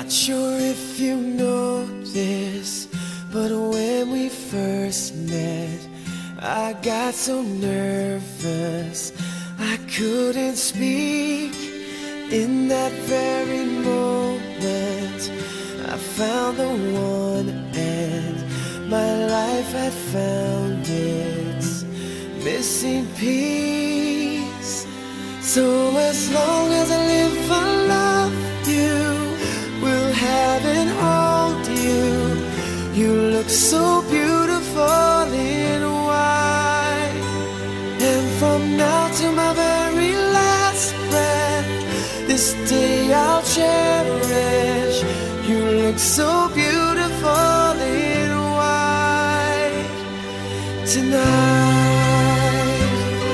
Not sure if you know this, but when we first met, I got so nervous I couldn't speak. In that very moment, I found the one, and my life had found its missing piece. So as long as I live, I love you, will have and hold you. You look so beautiful in white, and from now to my very last breath, this day I'll cherish. You look so beautiful in white tonight.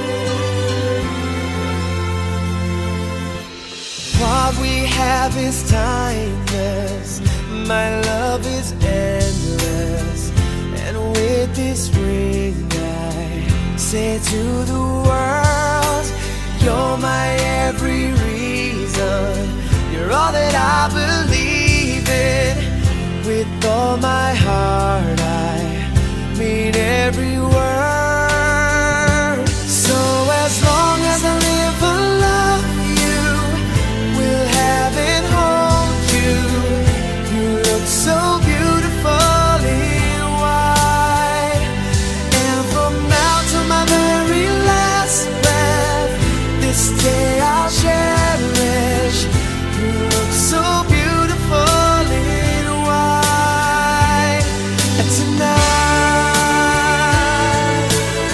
What we have is timeless, my love is endless, and with this ring I say to the world, you're my every reason, you're all that I believe in. With all my heart I mean every word. So as long as I live, I love you, will have and hold you. You look so beautiful in white, and from now to my very last breath, this day I'll cherish. You look so beautiful in white tonight.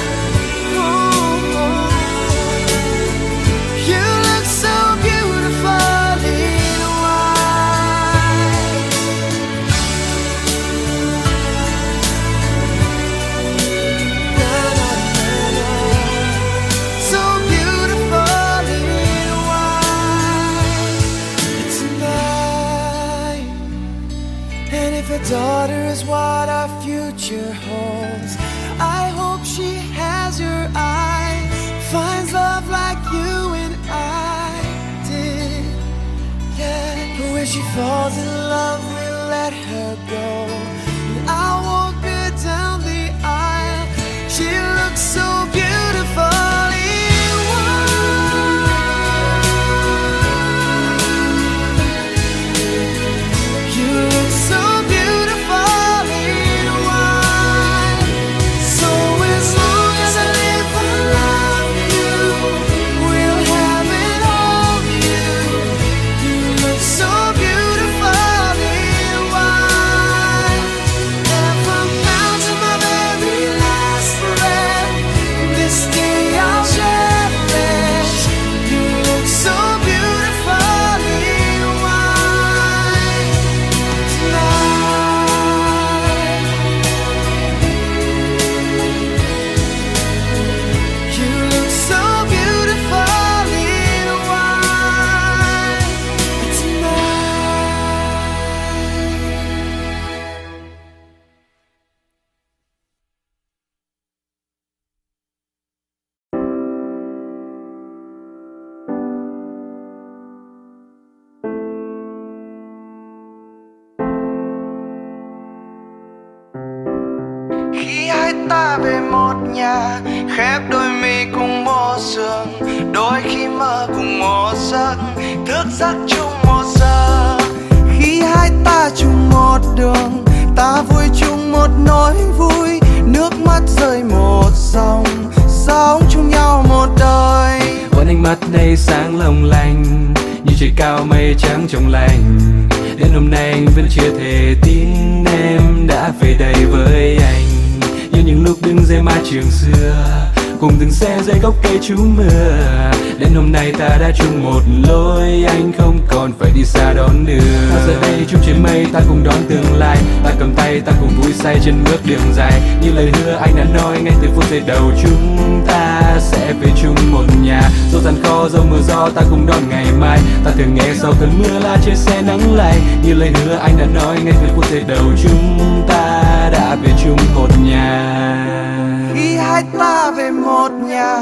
Oh, you look so beautiful in white. Na, na, na, na. So beautiful in white tonight. And if a daughter is what our future holds, I hope she has your eyes, finds love like you and I did. Yeah, but when she falls in love, we'll let her go, and I'll walk her down the aisle. She looks so beautiful in white. You look so beautiful in white. So as long as I live, I love you, will have and hold you. You look so beautiful in white, and from now to my very last breath, this day I'll cherish. You look so beautiful in white tonight. You look so beautiful in white tonight. Khi hai ta về một nhà, khép đôi mi cùng một giường, đôi khi mơ cùng một giấc, thức giấc chung một giờ. Khi hai ta chung một đường, ta vui chung một nỗi vui, nước mắt rơi một dòng, sống chung nhau một đời. Vẫn ánh mắt đây sáng long lanh, như trời cao mây trắng trong lành. Đến hôm nay anh vẫn chưa thể tin em đã về đây với anh. Như những lúc đứng dưới mái trường xưa, cùng từng xe dưới gốc cây trú mưa. Đến hôm nay ta đã chung một lối, anh không còn phải đi xa đón đường. Ta giờ đây chung trên mây, ta cùng đón tương lai. Ta cầm tay, ta cùng vui say trên bước đường dài. Như lời hứa anh đã nói ngay từ phút giây đầu, chúng ta sẽ về chung một nhà. Dẫu gian khó, dẫu mưa gió, ta cùng đón ngày mai. Ta thường nghe sau cơn mưa là trên xe nắng lạnh. Như lời hứa anh đã nói ngay từ phút giây đầu, chúng ta đã về chung một nhà. Khi hai ta về một nhà,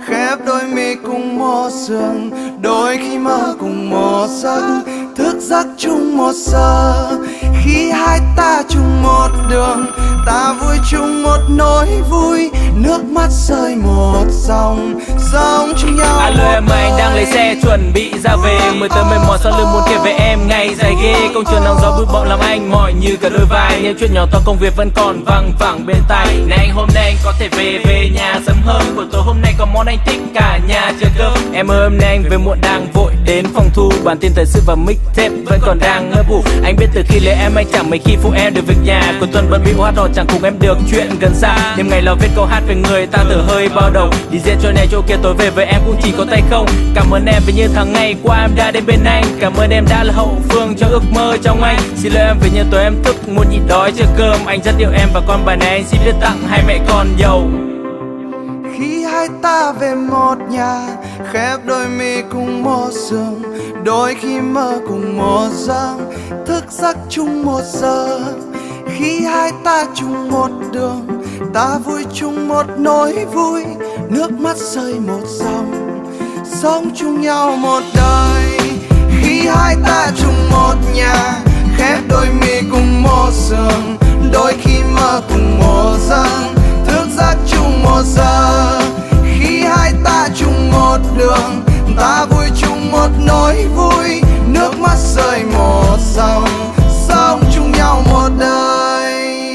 khép đôi mi cùng một giường, đôi khi mơ cùng một giấc, thức giấc chung một giờ. Khi hai ta chung một đường, ta vui chung một nỗi vui, nước mắt rơi một dòng, sống chung nhau. Alo em, anh đang lấy xe chuẩn bị ra về, mới tới mệt mỏi sau lưng muốn kể về em ngày dài ghê. Công trường nắng gió bụi bặm làm anh mỏi như cả đôi vai, những chuyện nhỏ to công việc vẫn còn văng vẳng bên tai. Này anh, hôm nay anh có thể về nhà sớm hơn, buổi tối hôm nay có món anh thích cả nhà chờ cơm. Em ơi, hôm nay anh về muộn đang vội đến phòng thu, bản tin thời sự và mixtape vẫn còn đang ngơ ngủ. Anh biết từ khi lấy em anh chẳng mấy khi phụ em được việc nhà, cuối tuần bận bịu hát hò chẳng cùng em được chuyện gần xa. Đêm ngày lo viết câu hát về người ta từ hơi bao đầu, đi diễn chỗ này chỗ kia tối về với em cũng chỉ có tay không. Cảm ơn em vì như tháng ngày qua em đã đến bên anh, cảm ơn em đã là hậu phương cho ước mơ trong anh. Xin lỗi em vì như tối em thức muốn nhịn đói chờ cơm, anh rất yêu em và con bài này anh xin viết tặng hai mẹ con giàu. Khi hai ta về một nhà, khép đôi mi cùng một giường, đôi khi mơ cùng một giấc, thức giấc chung một giờ. Khi hai ta chung một đường, ta vui chung một nỗi vui, nước mắt rơi một dòng, sống chung nhau một đời. Khi hai ta chung một nhà, khép đôi mi cùng một giường, đôi khi mơ cùng một giấc, thức giấc chung một giờ. Khi hai ta chung một đường, ta vui chung một nỗi vui, nước mắt rơi một dòng, sống chung nhau một đời.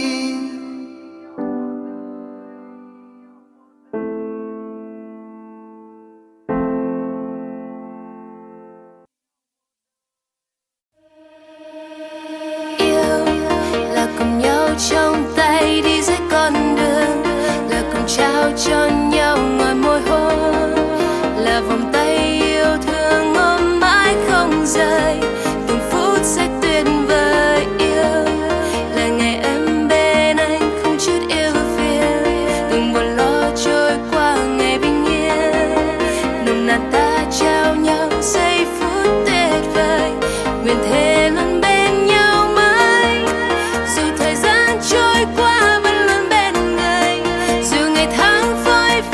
Yêu là cùng nhau trong tay đi dưới con đường, là cùng trao cho nhau ngồi môi hôn, là vòng tay yêu thương ôm mãi không rời, từng phút sẽ tuyệt vời. Yêu là ngày em bên anh không chút yêu phiền, từng buồn lo trôi qua ngày bình yên, nồng nàn ta trao nhau giây phút tuyệt vời, nguyện thề luôn bên nhau mãi, dù thời gian trôi qua vẫn luôn bên người, dù ngày tháng phôi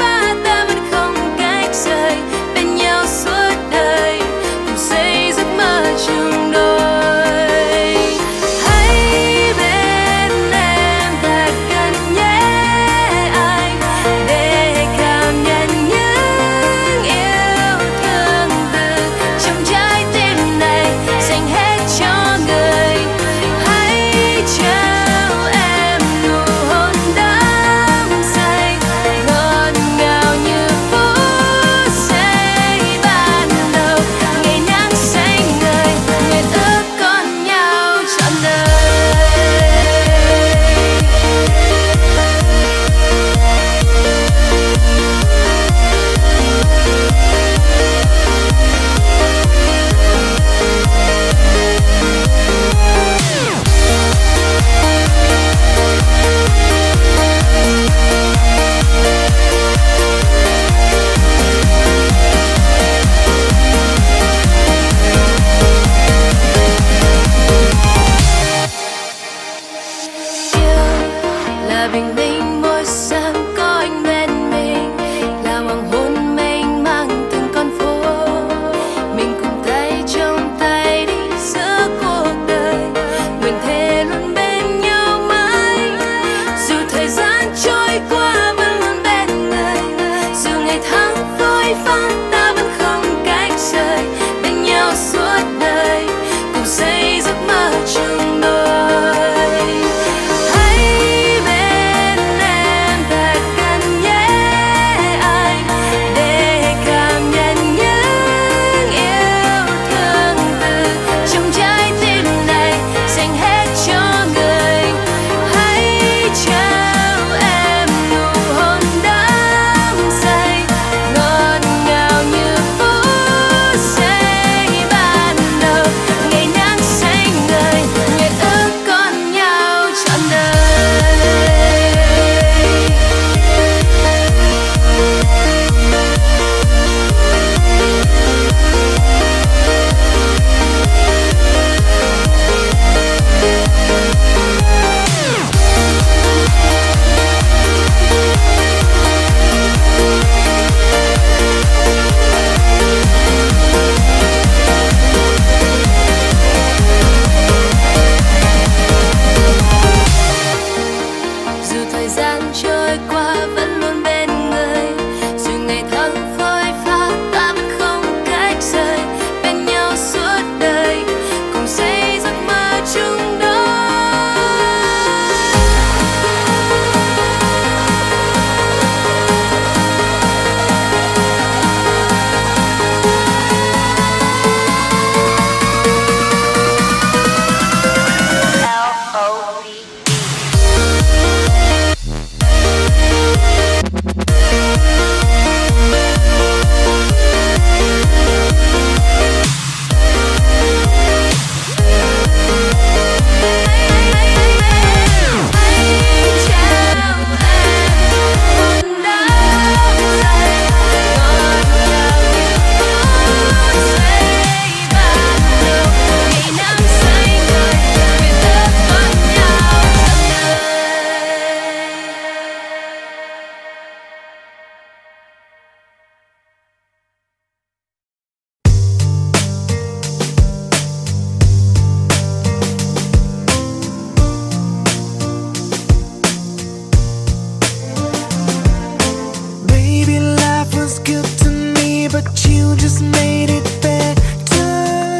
good to me, but you just made it better.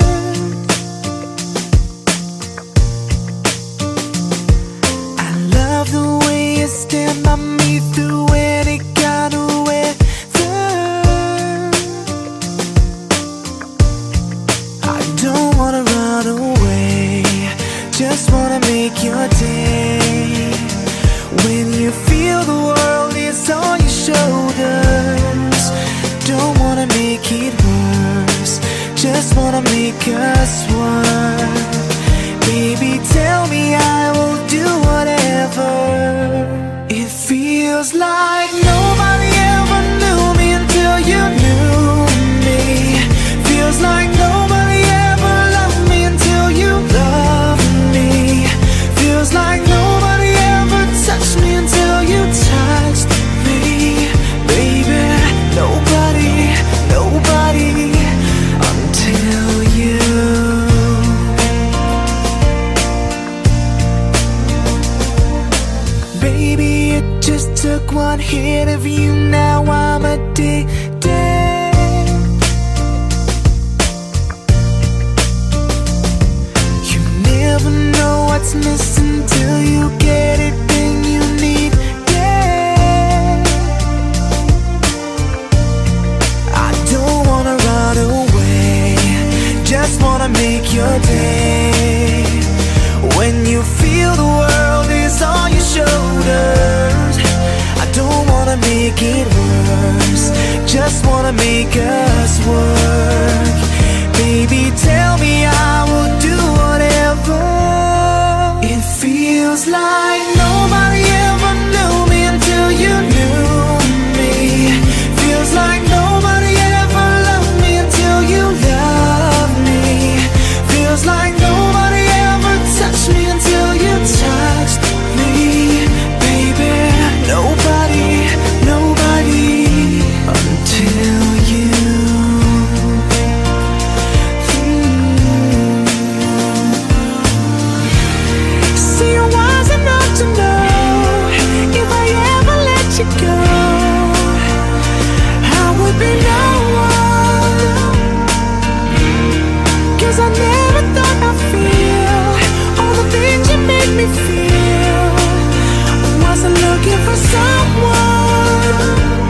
I love the way you stand by me through any kind of weather. I don't wanna run away, just wanna make your day. When you feel the world is on your shoulders, don't wanna make it worse, just wanna make us one. Baby, tell me I will do whatever. It feels like nobody ever knew me until you knew me. Feels like nobody ever loved me until you loved me. Feels like nobody ever touched me until you touched me. Baby, nobody, nobody until you. Baby, it just took one hit of you, now I'm addicted. You never know what's missing till you get it, then you need it. I don't wanna run away, just wanna make your day. When you feel the world is on your shoulders, I don't wanna make it worse, just wanna make us work. Baby, tell me I will do whatever. It feels like nobody ever knew me until you knew me. Feels like nobody ever loved me until you loved me. Feels like nobody ever touched me until you touched me. Baby, nobody, nobody until you. See, I wasn't enough to know if I ever let you go, I would be no one. 'Cause I never thought I'd feel all the things you made me feel. I wasn't looking for someone.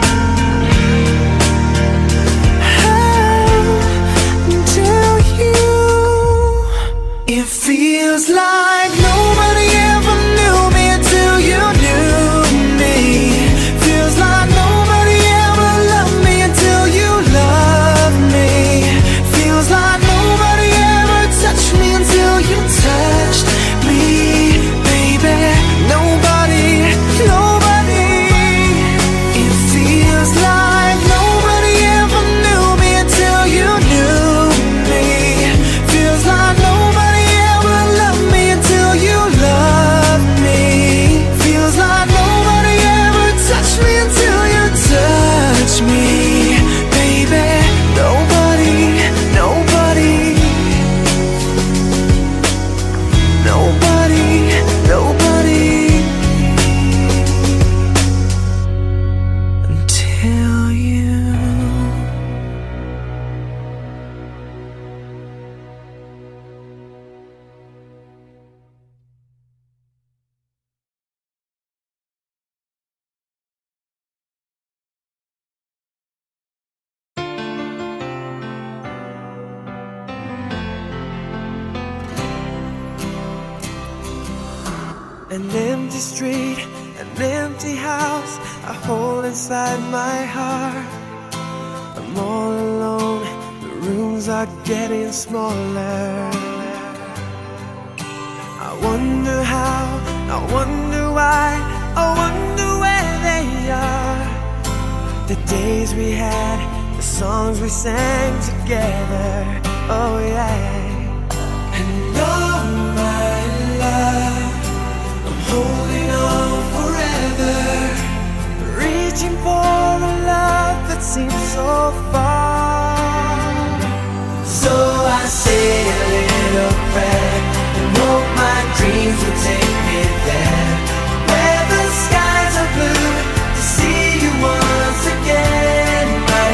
Until you. It feels like nobody ever knew me until you knew me. Feels like nobody ever loved me until you loved me. Feels like nobody ever touched me until you touched me. Baby, nobody, nobody. It feels like nobody ever knew me until you knew me. Feels like nobody ever loved me until you loved me. Feels like nobody ever touched me until you touched me. Baby, nobody, nobody. Nobody, nobody until you. An empty street, an empty house, a hole inside my heart. I'm all alone, the rooms are getting smaller. I wonder how, I wonder why, I wonder where they are. The days we had, the songs we sang together, oh yeah. And all my love, holding on forever, reaching for a love that seems so far. So I say a little prayer and hope my dreams will take me there, where the skies are blue, to see you once again, my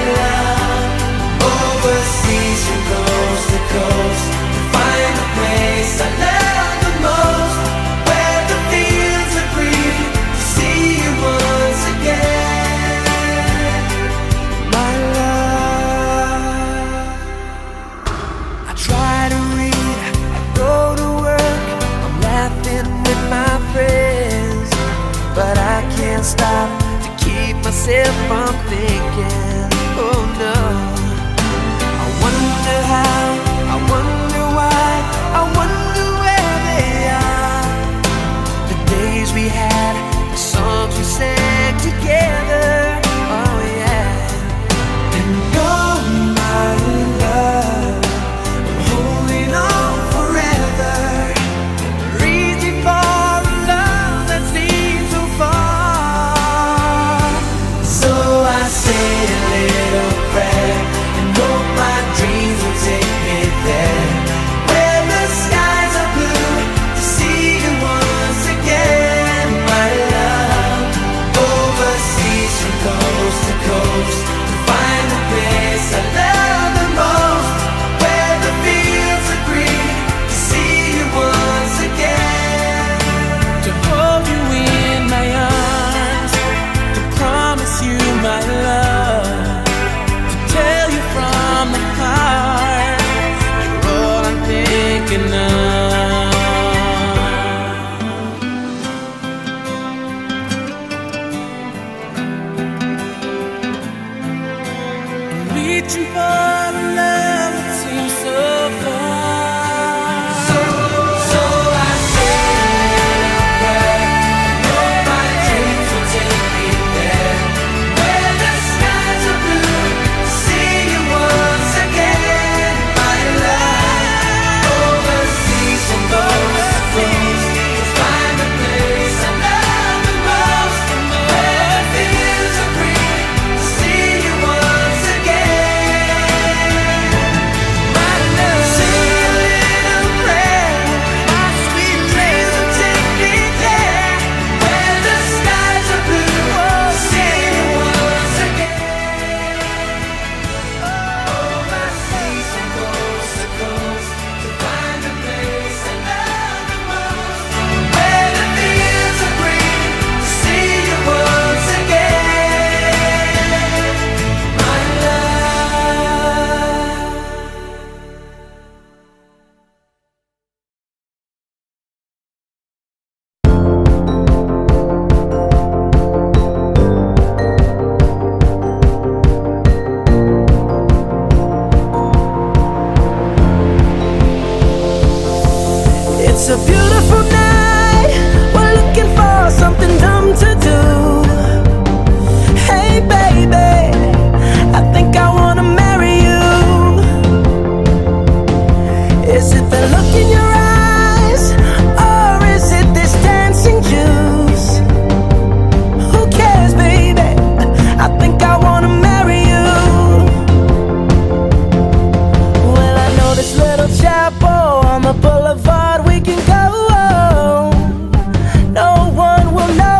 myself from thinking, oh no. I wonder how, I wonder why, I wonder where they are. The days we had, the songs we sang together, oh yeah. And you're my love, I'm holding on forever. Reaching for a love that seems so far. So I say a little prayer and hope my dreams will take me there, where the skies are blue, to see you once again, my love. Overseas from coast to coast, to find the place I love the most, where the fields are green, to see you once again. To hold you in my arms, to promise you my love, to tell you from the heart, you're all I'm thinking of. Reaching for a love that seems so far. So I say a prayer, hope my dreams will take me there, where the skies are blue, to see you once again, my love. Overseas from coast to coast, to find the place I love the most, where the fields are green, to see you once again, my love. Say a little prayer, my sweet dreams will take me there, where the skies are blue, to see you once again. Overseas from coast to coast, to find the place I love the most, where the fields are green, to see you once again, my love. It's a beautiful night, we're looking for something dumb to do. Hey baby, I think I wanna marry you. Is it the look in your eyes, or is it this dancing juice? Who cares baby, I think I wanna marry you. Well, I know this little chapel on the boulevard we can go. No one will know.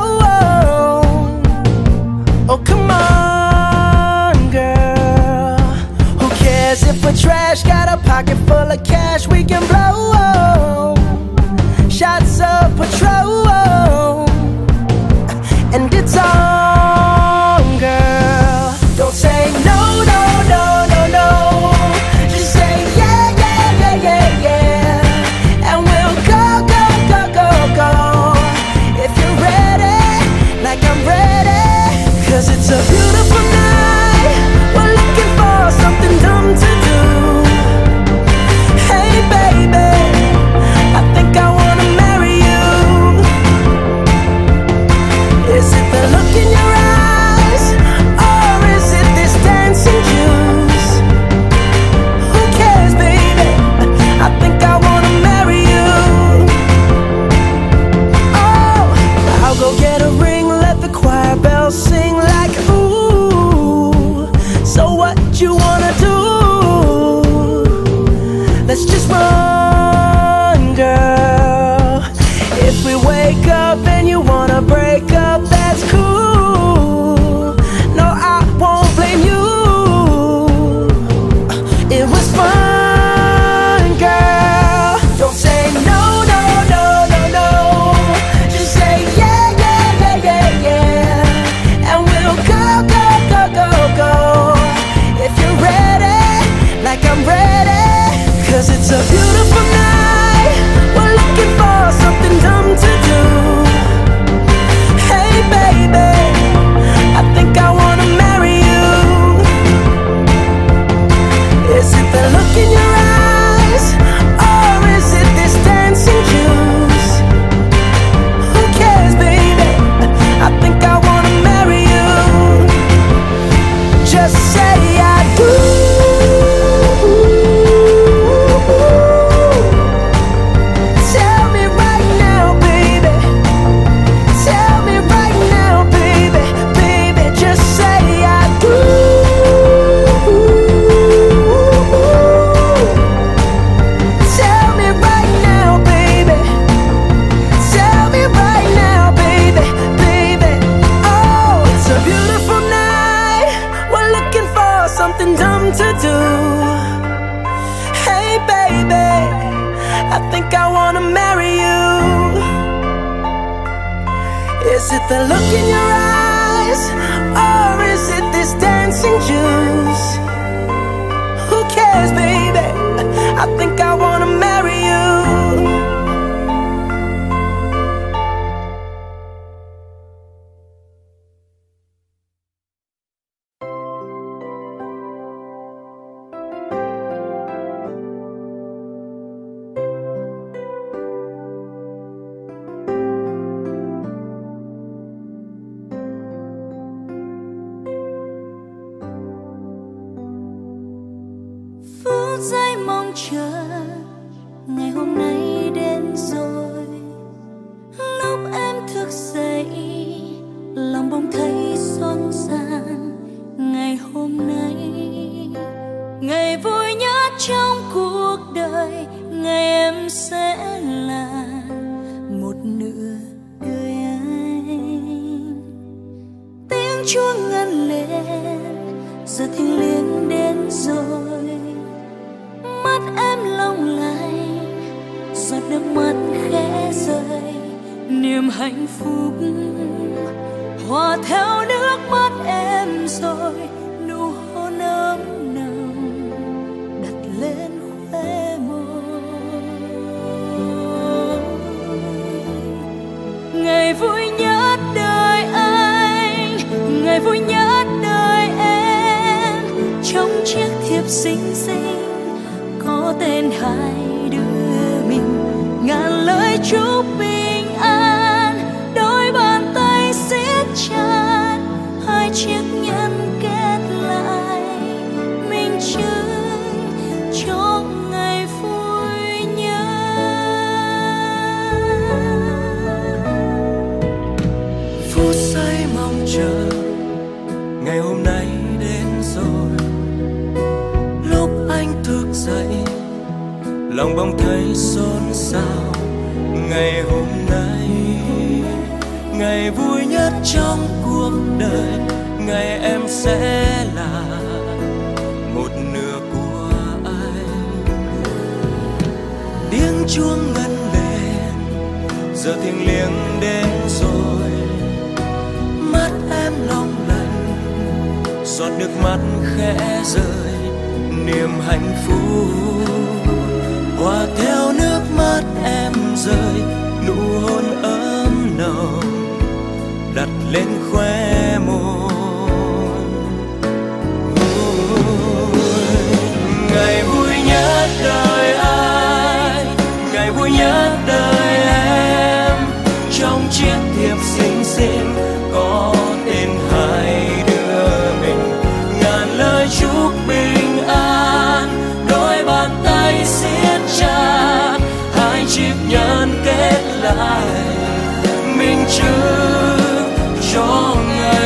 Oh come on girl, who cares if we're trash? Got a pocket full of cash we can blow. Shots of Patrol, and it's on girl. Don't say no, no, no, no, no. Just say yeah, yeah, yeah, yeah, yeah, and we'll go, go, go, go, go. If you're ready, like I'm ready, 'cause it's a beautiful night, we're looking for something dumb to do. Hey baby, I think I wanna marry you. Is it the look in your eyes, or is it this dancing juice? Who cares baby, I think I wanna marry you. Oh, I'll go get a ring, let the choir bells sing like ooh. something dumb to do. Hey baby, I think I wanna marry you. Is it the look in your eyes, or is it this dancing juice? Who cares, baby? I think I wanna marry you. Phút giây mong chờ ngày hôm nay đến rồi. Lúc em thức dậy lòng bỗng thấy xôn xang. Ngày hôm nay ngày vui nhất trong cuộc đời, ngày em sẽ là một nửa đời anh. Tiếng chuông ngân lên giờ thiêng liêng đến rồi. Mắt em long lanh, giọt nước mắt khẽ rơi. Niềm hạnh phúc hòa theo nước mắt em rồi. Nụ hôn ấm nồng đặt lên khóe môi. Ngày vui nhất đời anh, ngày vui nhất đời em. Trong chiếc thiệp xinh xinh có tên hai đứa mình, ngàn lời chúc bình an. Đôi bàn tay siết chặt, hai chiếc nhẫn kết lại, minh chứng cho ngày vui nhất. Phút giây mong chờ ngày hôm nay đến rồi. Lúc anh thức dậy lòng bỗng thấy xôn xao. Ngày hôm nay ngày vui nhất trong cuộc đời, ngày em sẽ là một nửa của anh. Tiếng chuông ngân lên giờ thiêng liêng đến rồi. Mắt em long lanh, giọt nước mắt khẽ rơi. Niềm hạnh phúc hòa theo nước mắt em rơi. Nụ hôn ấm nồng đặt lên khóe môi. Ngày vui nhất đời anh, ngày vui nhất đời em. Trong chiếc thiệp xinh xinh có tên hai đứa mình, ngàn lời chúc bình an. Đôi bàn tay siết chặt, hai chiếc nhẫn kết lại, minh chứng cho ngày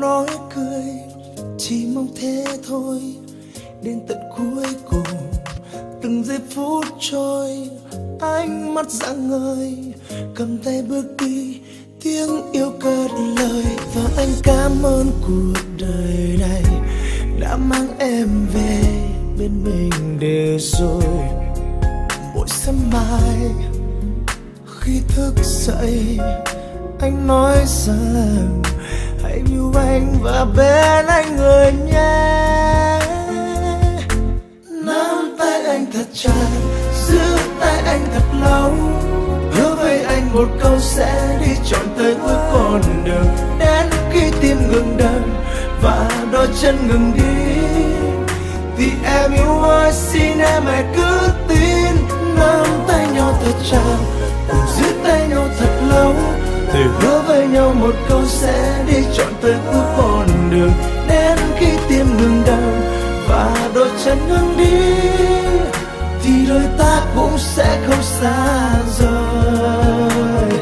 nói cười, chỉ mong thế thôi. Đến tận cuối cùng, từng giây phút trôi, ánh mắt rạng ngời, cầm tay bước đi, tiếng yêu cất lời. Và anh cảm ơn cuộc đời này đã mang em về bên mình để rồi. Mỗi sớm mai khi thức dậy, anh nói rằng hãy yêu anh và bên anh người nhé. Nắm tay anh thật chặt, giữ tay anh thật lâu, hứa với anh một câu sẽ đi trọn tới cuối con đường. Đến khi tim ngừng đập và đôi chân ngừng đi, thì em yêu ơi xin em hãy cứ tin. Nắm tay nhau thật chặt, cùng giữ tay nhau thật lâu, thề hứa với nhau một câu sẽ đi trọn tới cuối con đường. Đến khi tim ngừng đập và đôi chân ngừng đi, thì đôi ta cũng sẽ không xa rời.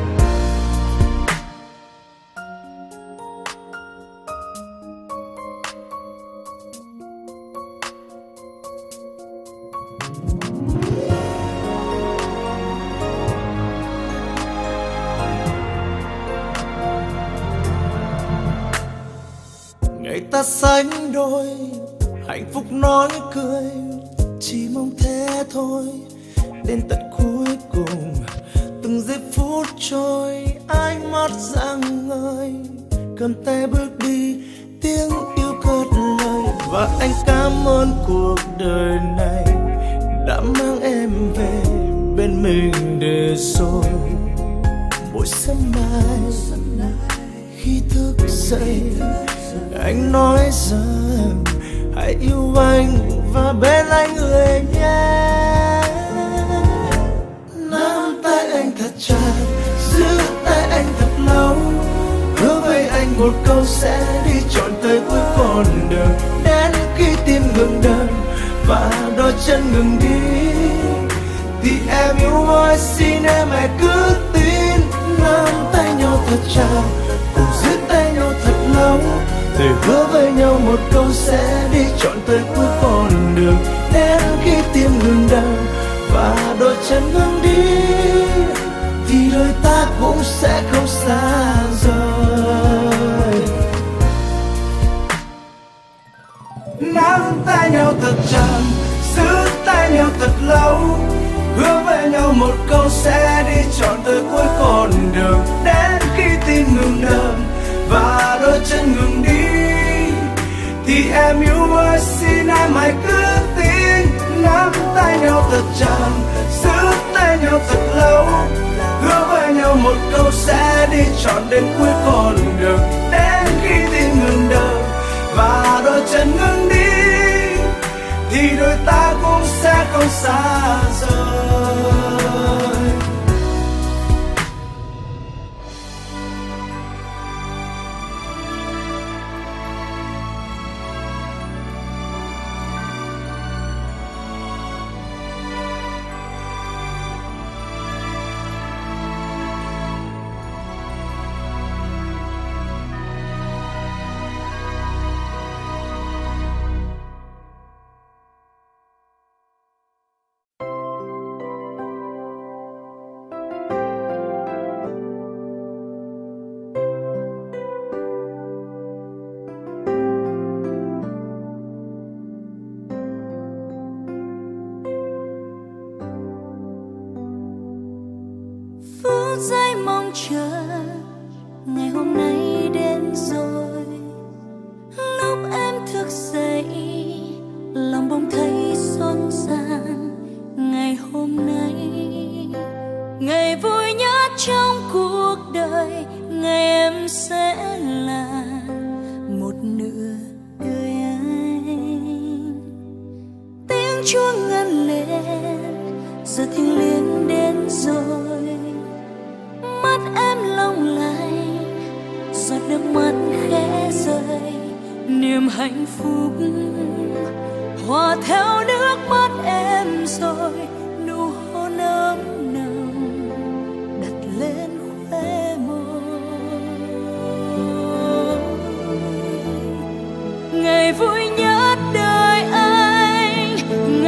Ngày ta sánh đôi, hạnh phúc nói cười, chỉ mong thế thôi. Đến tận cuối cùng, từng giây phút trôi, ánh mắt rạng ngời, cầm tay bước đi, tiếng yêu cất lời. Và anh cảm ơn cuộc đời này đã mang em về bên mình để rồi. Mỗi sớm mai khi thức dậy, anh nói rằng hãy yêu anh và bên anh người nhé. Nắm tay anh thật chặt, giữ tay anh thật lâu, hứa với anh một câu sẽ đi trọn tới cuối con đường. Đến khi tim ngừng đập và đôi chân ngừng đi, thì em yêu ơi xin em hãy cứ tin. Nắm tay nhau thật chặt, cùng giữ tay nhau thật lâu, thề hứa với nhau một câu sẽ đi trọn tới cuối con đường. Đến khi tim ngừng đập và đôi chân ngừng đi, thì đôi ta cũng sẽ không xa rời. Nắm tay nhau thật chặt, giữ tay nhau thật lâu, hứa với nhau một câu sẽ đi trọn tới cuối con đường. Đến khi tim ngừng đập và đôi chân ngừng đi, thì em yêu ơi xin em hãy cứ tin. Nắm tay nhau thật chặt, giữ tay nhau thật lâu, hứa với nhau một câu sẽ đi trọn đến cuối con đường. Đến khi tim ngừng đập và đôi chân ngừng đi, thì đôi ta cũng sẽ không xa rời. Phút giây mong chờ ngày hôm nay đến rồi. Lúc em thức dậy, lòng bỗng thấy xót xa. Ngày hôm nay, ngày vui nhất trong cuộc đời, ngày em sẽ là một nửa đời anh. Tiếng chuông ngân lên, giờ thiêng liêng đến rồi. Mắt em long lanh, giọt nước mắt khẽ rơi. Niềm hạnh phúc hòa theo nước mắt em rồi. Nụ hôn ấm nồng đặt lên khóe môi.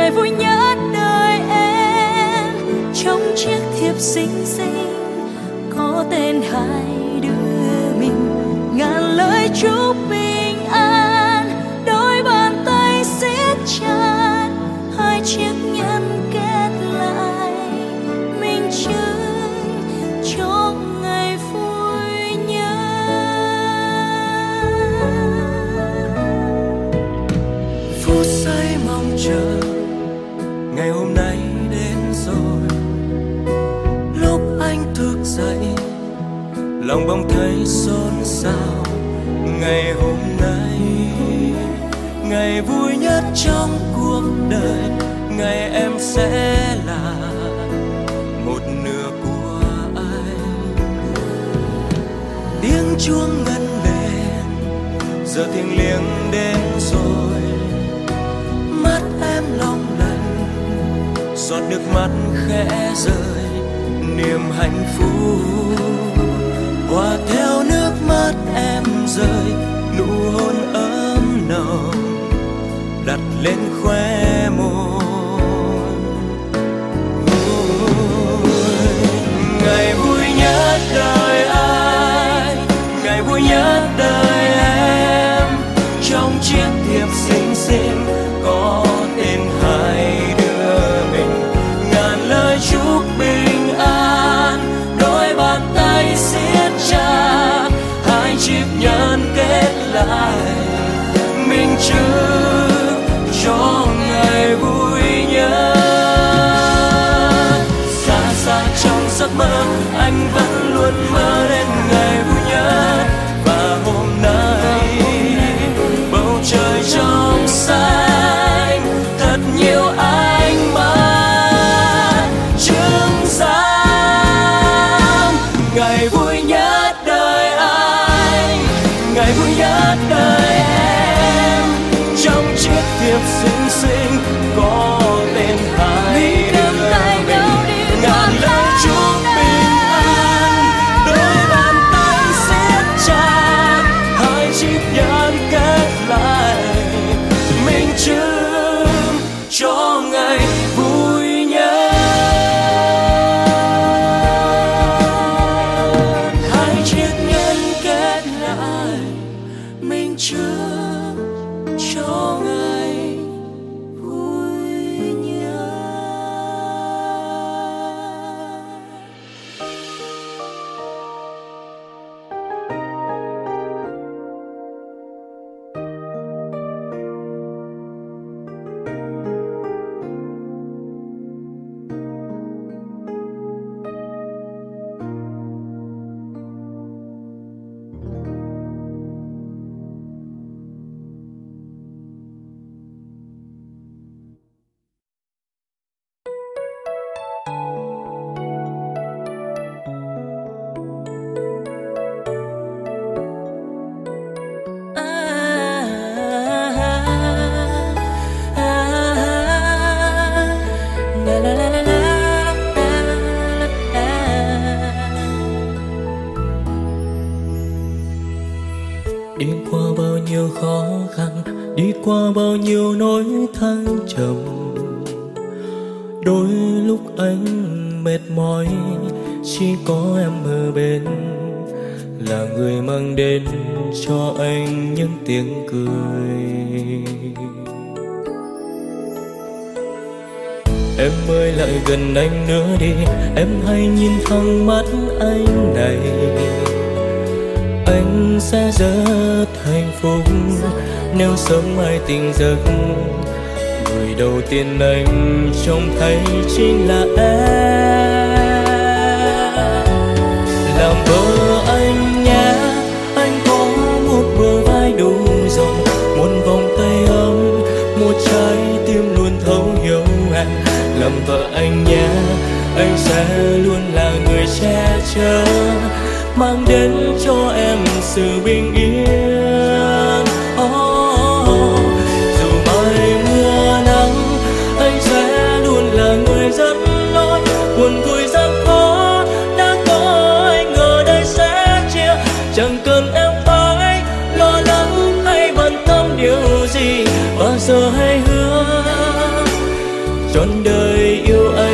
ngày vui nhất đời em. Trong chiếc thiệp xinh xinh có tên hai đứa mình, ngàn lời chúc bình an, đôi bàn tay siết chặt, hai chiếc nhẫn kết lại, minh chứng cho ngày vui nhất. Phút giây mong chờ ngày hôm nay đến rồi, lúc anh thức dậy lòng bỗng thấy xôn xao. Ngày hôm nay, ngày vui nhất trong cuộc đời, ngày em sẽ là một nửa của anh. Tiếng chuông ngân lên, giờ thiêng liêng đến rồi. Mắt em long lanh, giọt nước mắt khẽ rơi, niềm hạnh phúc hòa theo nước mắt em rơi. Nụ hôn ấm nồng đặt lên khóe môi. Ngày vui nhất đời anh, ngày vui nhất đời em. Trong chiếc thiệp xinh xinh có tên hai đứa mình, ngàn lời chúc bình an, đôi bàn tay siết chặt, hai chiếc nhẫn kết lại, minh chứng cho ngày vui nhất. Xa xa trong giấc mơ anh vẫn luôn mơ đến ngày vui nhất. Và hôm nay bầu trời trong xanh, thật nhiều ánh mắt chứng giám. Ngày vui nhất đời anh, ngày vui nhất đời em. Trong chiếc thiệp xinh xinh có tên hai đứa mình, ngàn lời chúc bình an, đôi bàn tay siết chặt, hai chiếc nhẫn kết lại, minh chứng cho ngày vui nhất. Hai chiếc nhẫn kết lại, minh chứng cho ngày vui nhất. Đi qua bao nhiêu khó khăn, đi qua bao nhiêu nỗi thăng trầm, đôi lúc anh mệt mỏi, chỉ có em ở bên, là người mang đến cho anh những tiếng cười. Em ơi lại gần anh nữa đi, em hãy nhìn thẳng mắt anh này, anh sẽ rất hạnh phúc nếu sớm mai tỉnh giấc. Người đầu tiên anh trông thấy chính là em. Làm vợ anh nhé, anh có một bờ vai đủ rộng, một vòng tay ấm, một trái tim luôn thấu hiểu em. Làm vợ anh nhé, anh sẽ luôn là người che chở, mang đến cho em sự bình yên. Dù mai mưa nắng, anh sẽ luôn là người dẫn lối. Buồn vui gian khó đã có anh ở đây sẽ chia, chẳng cần em phải lo lắng hay bận tâm điều gì. Và giờ hãy hứa trọn đời yêu